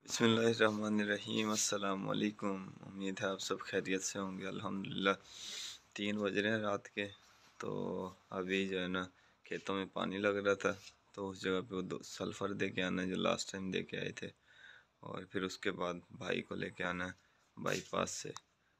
बिस्मिल्लाहिर्रहमानिर्रहीम। अस्सलाम वालेकुम। उम्मीद है आप सब खैरियत से होंगे। अल्हम्दुलिल्लाह 3 बज रहे हैं रात के। तो अभी जो है ना खेतों में पानी लग रहा था, तो उस जगह पे वो सल्फ़र दे के आना है जो लास्ट टाइम दे के आए थे, और फिर उसके बाद भाई को लेके आना है बाईपास से।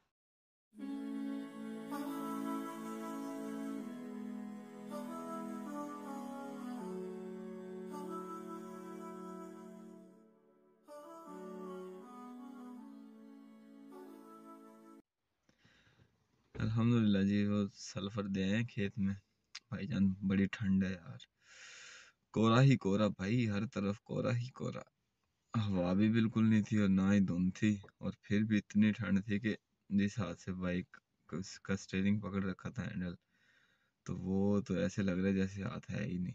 अल्हम्दुलिल्लाह जी, वो सल्फ़र दे आए खेत में। भाईजान बड़ी ठंड है यार, कोहरा ही कोहरा भाई, हर तरफ कोहरा ही कोहरा। हवा भी बिल्कुल नहीं थी और ना ही धुंध थी, और फिर भी इतनी ठंड थी कि जिस हाथ से बाइक का स्टीयरिंग पकड़ रखा था, हैंडल, तो वो तो ऐसे लग रहा है जैसे हाथ है ही नहीं।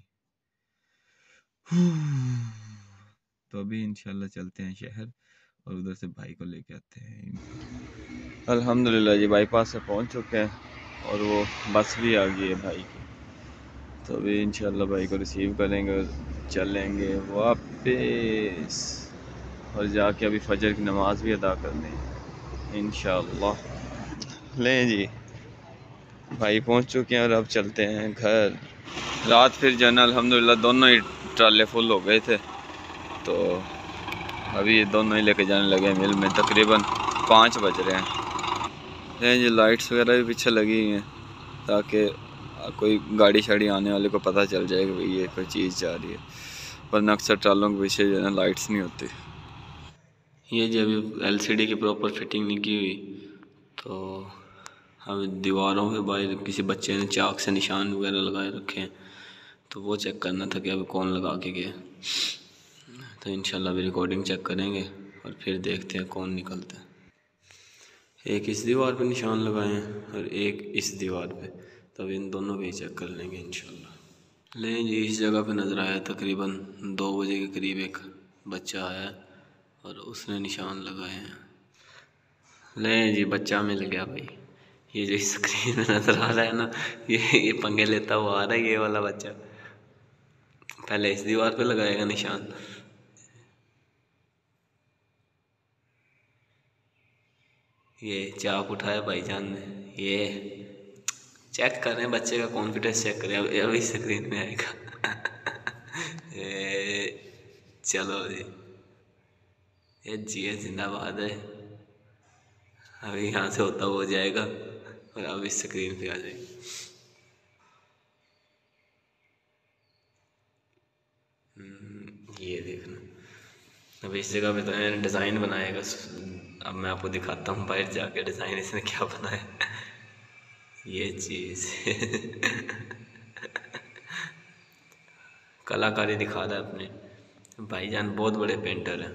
तो अभी इंशाल्लाह चलते हैं शहर और उधर से भाई को लेके आते हैं। अल्हम्दुलिल्लाह जी, बाईपास से पहुंच चुके हैं और वो बस भी आ गई है भाई की। तो अभी इंशाल्लाह भाई को रिसीव करेंगे और चलेंगे वापस, और जाके अभी फजर की नमाज़ भी अदा करनी है इंशाल्लाह। लें जी, भाई पहुंच चुके हैं और अब चलते हैं घर। रात फिर जाना अल्हम्दुलिल्लाह दोनों ही ट्राले फुल हो गए थे, तो अभी ये दोनों ही लेके जाने लगे हैं मिल में। तकरीबन 5 बज रहे हैं। ये लाइट्स वगैरह भी पीछे लगी हुई हैं ताकि कोई गाड़ी शाड़ी आने वाले को पता चल जाए कि भाई ये कोई चीज़ जा रही है, वरना अक्सर ट्रालों के पीछे जो है ना लाइट्स नहीं होती। ये जो अभी एलसीडी की प्रॉपर फिटिंग नहीं की हुई, तो अब दीवारों पे बाहर किसी बच्चे ने चाक से निशान वगैरह लगाए रखे हैं, तो वो चेक करना था कि अब कौन लगा के गया। तो इंशाल्लाह अभी रिकॉर्डिंग चेक करेंगे और फिर देखते हैं कौन निकलता है। एक इस दीवार पे निशान लगाए हैं और एक इस दीवार पे, तब इन दोनों पे चेक कर लेंगे इंशाल्लाह। लें जी, इस जगह पे नज़र आया तकरीबन 2 बजे के करीब एक बच्चा आया और उसने निशान लगाए हैं। लें जी, बच्चा मिल गया भाई। ये जो स्क्रीन में नज़र आ रहा है ना, ये पंगे लेता हुआ आ रहा है, ये वाला बच्चा। पहले इस दीवार पे लगाएगा निशान। ये चाक उठाया भाईजान ने, ये चेक करें बच्चे का कॉन्फिडेंस चेक करें। अभी स्क्रीन में आएगा। चलो जी, ये जी जिंदाबाद है। अभी यहाँ से होता हुआ जाएगा और अब इस स्क्रीन पे आ जाएगा। ये देखना, अब इस जगह पे तो डिज़ाइन बनाएगा। अब मैं आपको दिखाता हूँ बाहर जाके डिज़ाइन इसने क्या बनाया। ये चीज़ कलाकारी दिखा रहा है अपने। भाईजान बहुत बड़े पेंटर हैं।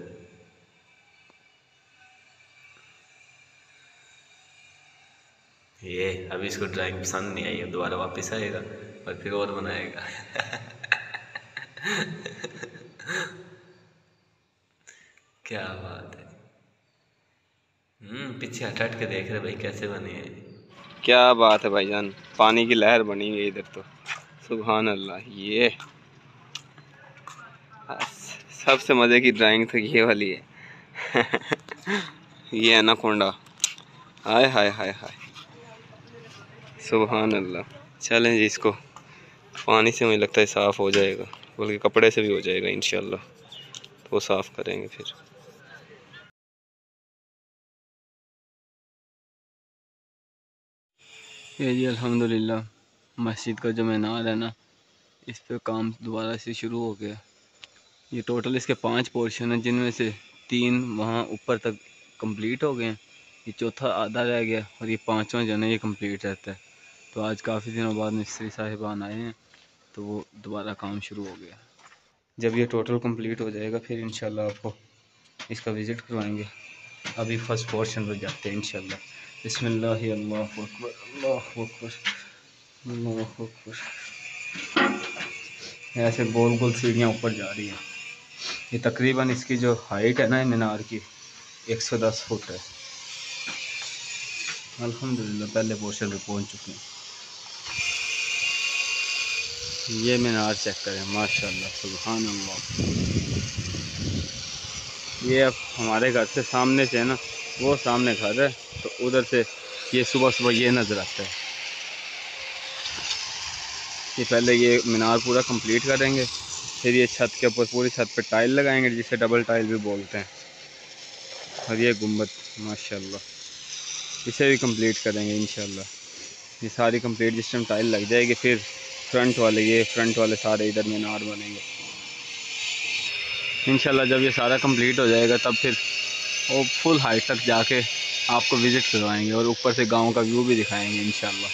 ये अभी इसको ड्राइंग पसंद नहीं आई, अब दोबारा वापस आएगा और फिर और बनाएगा। क्या बात है। पीछे हट हट के देख रहे भाई कैसे बनी है। क्या बात है भाईजान, पानी की लहर बनी है इधर तो। सुभान अल्लाह। ये सबसे मज़े की ड्राइंग तो ये वाली है। ये एनाकोंडा। हाय हाय हाय हाय, सुभान अल्लाह। चलें जी, इसको पानी से मुझे लगता है साफ़ हो जाएगा, बल्कि कपड़े से भी हो जाएगा इंशाल्लाह। तो वो साफ़ करेंगे फिर। ये जी अल्हम्दुलिल्लाह, मस्जिद का जो मीनार है ना, इस पे काम दोबारा से शुरू हो गया। ये टोटल इसके 5 पोर्शन हैं, जिनमें से 3 वहाँ ऊपर तक कंप्लीट हो गए हैं। ये चौथा आधा रह गया और ये 5वां जो है ना ये कंप्लीट रहता है। तो आज काफ़ी दिनों बाद मिस्त्री साहिबान आए हैं, तो वो दोबारा काम शुरू हो गया। जब ये टोटल कंप्लीट हो जाएगा फिर इंशाल्लाह आपको इसका विज़िट करवाएंगे। अभी फर्स्ट पोर्शन पर जाते हैं इंशाल्लाह। बिस्मिल्लाह, अल्लाहु अकबर, अल्लाहु अकबर, अल्लाहु अकबर। ऐसे गोल गोल सीढ़ियाँ ऊपर जा रही हैं। ये तकरीबन इसकी जो हाइट है ना मीनार की 110 फुट है। अल्हम्दुलिल्लाह पहले पोर्शन पे पहुंच चुके हैं। ये मीनार चेक करें, माशाल्लाह, सुभान अल्लाह। ये अब हमारे घर से सामने से है ना, वो सामने घर है, तो उधर से ये सुबह सुबह ये नज़र आता है। ये पहले ये मीनार पूरा कंप्लीट करेंगे, फिर ये छत के ऊपर पूरी छत पे टाइल लगाएंगे, जिसे डबल टाइल भी बोलते हैं। और ये गुम्बद माशाल्लाह, इसे भी कंप्लीट करेंगे इंशाल्लाह। ये सारी कंप्लीट जिस टाइम टाइल लग जाएगी, फिर फ्रंट वाले सारे इधर मीनार बनेंगे इंशाल्लाह। जब ये सारा कंप्लीट हो जाएगा तब फिर वो फुल हाइट तक जाके आपको विज़िट करवाएंगे और ऊपर से गांव का व्यू भी दिखाएंगे इंशाल्लाह।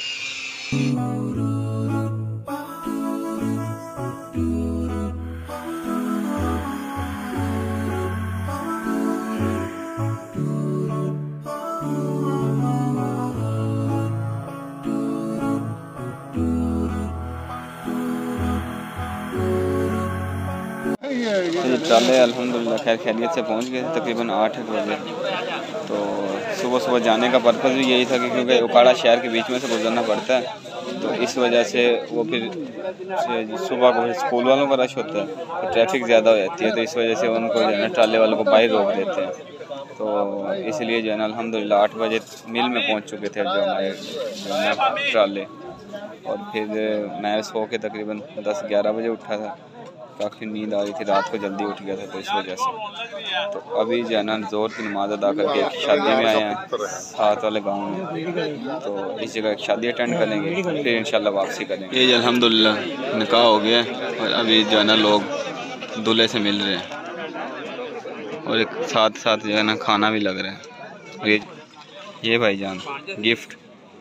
ट्राले अल्हम्दुलिल्लाह खैर खैरियत से पहुंच गए तकरीबन 8 बजे। तो सुबह सुबह जाने का पर्पज़ भी यही था कि क्योंकि उकाड़ा शहर के बीच में से गुजरना पड़ता है, तो इस वजह से वो फिर सुबह को स्कूल वालों का रश होता है, तो ट्रैफिक ज़्यादा हो जाती है, तो इस वजह से उनको जो है ना ट्राले वालों को बाहर रोक देते हैं। तो इसलिए जो है ना अल्हम्दुलिल्लाह 8 बजे मिल में पहुँच चुके थे जो हमारे जो है ना ट्राले। और फिर मैं सो के तकरीबन 10-11 बजे उठा था, काफ़ी नींद आ रही थी, रात को जल्दी उठ गया था, तो इस वजह से। तो अभी जो है ना ज़ोर की नमाज़ अदा करके शादी में आए हैं साथ वाले गांव में, तो इस जगह एक शादी अटेंड करेंगे, फिर इंशाल्लाह वापसी करेंगे। ये अल्हम्दुलिल्लाह निकाह हो गया और अभी जो है ना लोग दूल्हे से मिल रहे हैं और एक साथ साथ जो है ना खाना भी लग रहा है। ये भाईजान गिफ्ट,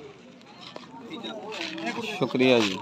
शुक्रिया जी,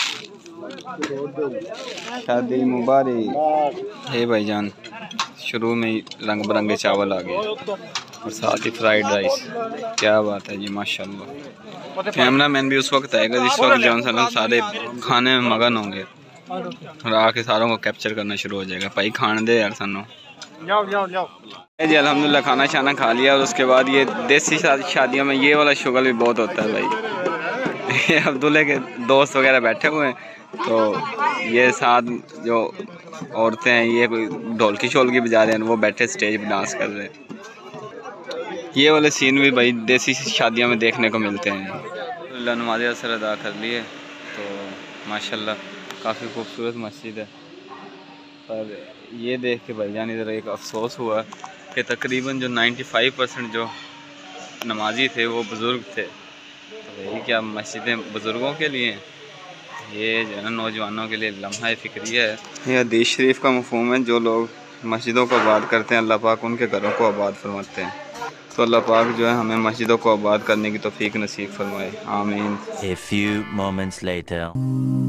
शादी मुबारक। हे भाईजान शुरू में ही रंग बिरंगे चावल आ गए और साथ ही फ्राइड राइस, क्या बात है जी माशाल्लाह। कैमरा मैन भी उस वक्त आएगा जिस वक्त जॉन सारे खाने में मगन होंगे और आके सारों को कैप्चर करना शुरू हो जाएगा। भाई खाने दे यार सानू। जी अल्हम्दुलिल्लाह खाना शाना खा लिया और उसके बाद ये देसी शादियों में ये वाला शुगल भी बहुत होता है भाई। अब दूल्हे के दोस्त वगैरह बैठे हुए हैं, तो ये साथ जो औरतें हैं ये कोई ढोलकी शोलकी बजा रहे हैं, वो बैठे स्टेज पे डांस कर रहे हैं। ये वाले सीन भी भाई देसी शादियों में देखने को मिलते हैं। नमाज़ असर अदा कर लिए, तो माशाल्लाह काफ़ी खूबसूरत मस्जिद है। पर ये देख के भाईजान इधर एक अफसोस हुआ कि तकरीबन जो 95% जो नमाजी थे वो बुज़ुर्ग थे। तो यही क्या मस्जिदें बुज़ुर्गों के लिए हैं, ये जो है ना नौजवानों के लिए लम्हा फ़िक्रिया है। ये हदीस शरीफ का मफ़हूम है, जो लोग मस्जिदों को आबाद करते हैं अल्लाह पाक उनके घरों को आबाद फरमाते हैं। तो अल्लाह पाक जो है हमें मस्जिदों को आबाद करने की तौफीक नसीब फरमाए, आमीन। A few moments later.